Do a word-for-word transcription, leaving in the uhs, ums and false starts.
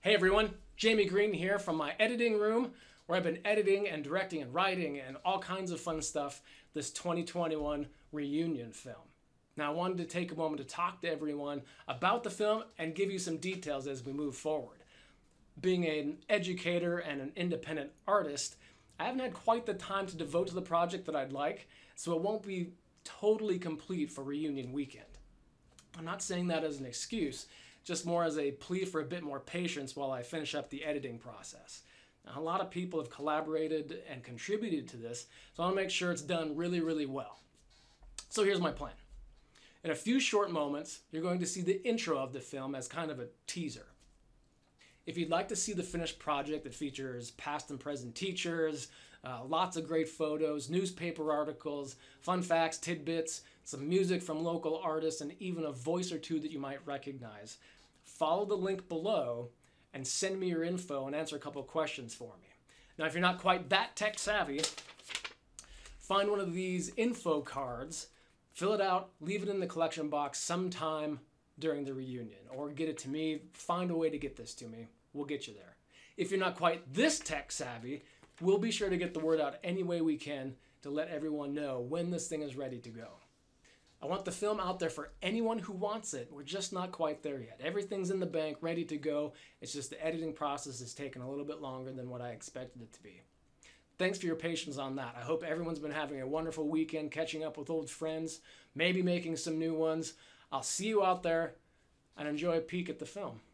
Hey everyone, Jamie Green here from my editing room, where I've been editing and directing and writing and all kinds of fun stuff this twenty twenty-one reunion film. Now I wanted to take a moment to talk to everyone about the film and give you some details as we move forward. Being an educator and an independent artist, I haven't had quite the time to devote to the project that I'd like, so it won't be totally complete for reunion weekend. I'm not saying that as an excuse, just more as a plea for a bit more patience while I finish up the editing process. Now, a lot of people have collaborated and contributed to this, so I want to make sure it's done really, really well. So here's my plan. In a few short moments, you're going to see the intro of the film as kind of a teaser. If you'd like to see the finished project that features past and present teachers, uh, lots of great photos, newspaper articles, fun facts, tidbits, some music from local artists, and even a voice or two that you might recognize, follow the link below and send me your info and answer a couple of questions for me. Now, if you're not quite that tech savvy, find one of these info cards, fill it out, leave it in the collection box sometime during the reunion, or get it to me. Find a way to get this to me. We'll get you there. If you're not quite this tech savvy, we'll be sure to get the word out any way we can to let everyone know when this thing is ready to go. I want the film out there for anyone who wants it. We're just not quite there yet. Everything's in the bank, ready to go. It's just the editing process is taking a little bit longer than what I expected it to be. Thanks for your patience on that. I hope everyone's been having a wonderful weekend, catching up with old friends, maybe making some new ones. I'll see you out there and enjoy a peek at the film.